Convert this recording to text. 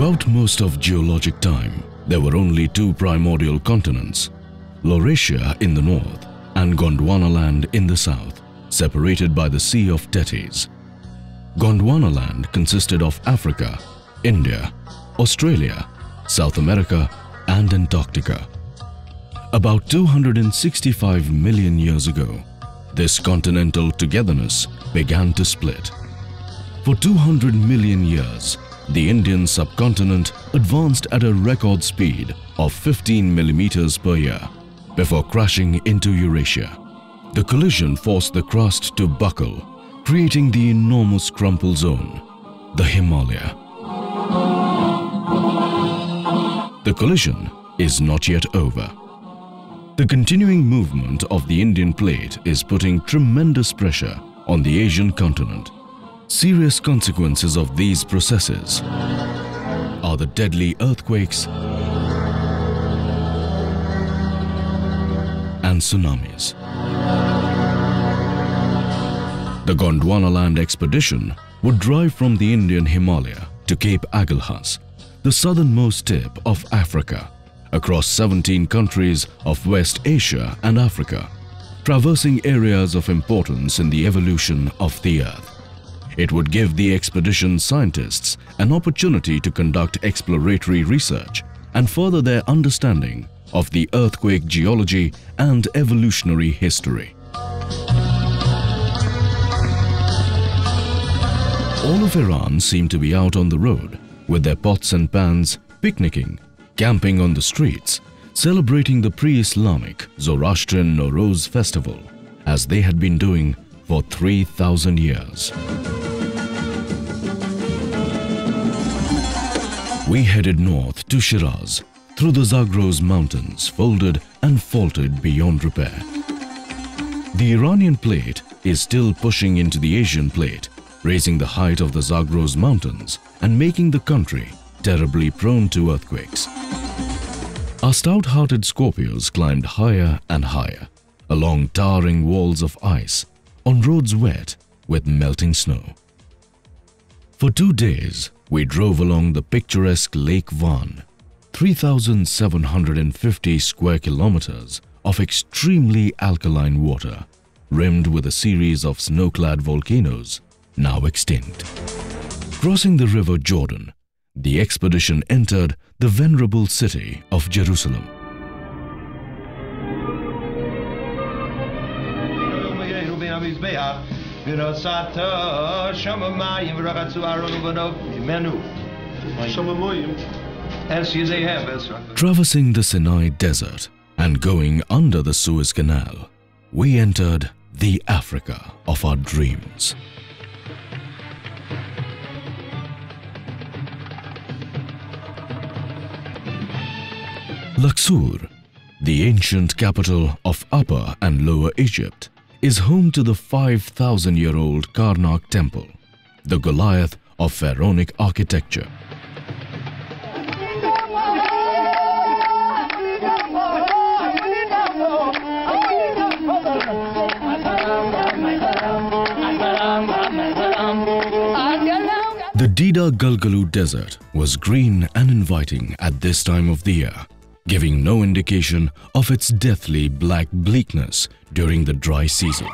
Throughout most of geologic time, there were only two primordial continents, Laurasia in the north and Gondwanaland in the south, separated by the Sea of Tethys. Gondwanaland consisted of Africa, India, Australia, South America and Antarctica. About 265 million years ago, this continental togetherness began to split. For 200 million years, the Indian subcontinent advanced at a record speed of 15 millimeters per year before crashing into Eurasia. The collision forced the crust to buckle, creating the enormous crumple zone, the Himalaya. The collision is not yet over. The continuing movement of the Indian plate is putting tremendous pressure on the Asian continent. Serious consequences of these processes are the deadly earthquakes and tsunamis. The Gondwanaland expedition would drive from the Indian Himalaya to Cape Agulhas, the southernmost tip of Africa, across 17 countries of West Asia and Africa, traversing areas of importance in the evolution of the Earth. It would give the expedition scientists an opportunity to conduct exploratory research and further their understanding of the earthquake geology and evolutionary history. All of Iran seemed to be out on the road with their pots and pans, picnicking, camping on the streets, celebrating the pre-Islamic Zoroastrian Nowruz festival as they had been doing for 3,000 years. We headed north to Shiraz, through the Zagros mountains, folded and faulted beyond repair. The Iranian plate is still pushing into the Asian plate, raising the height of the Zagros mountains and making the country terribly prone to earthquakes. Our stout-hearted Scorpios climbed higher and higher, along towering walls of ice, on roads wet with melting snow. For 2 days, we drove along the picturesque Lake Van, 3,750 square kilometers of extremely alkaline water, rimmed with a series of snow-clad volcanoes, now extinct. Crossing the river Jordan, the expedition entered the venerable city of Jerusalem. Traversing the Sinai Desert and going under the Suez Canal, we entered the Africa of our dreams. Luxor, the ancient capital of Upper and Lower Egypt, is home to the 5,000-year-old Karnak Temple, the Goliath of pharaonic architecture. The Dida Galgalu Desert was green and inviting at this time of the year, giving no indication of its deathly black bleakness during the dry season.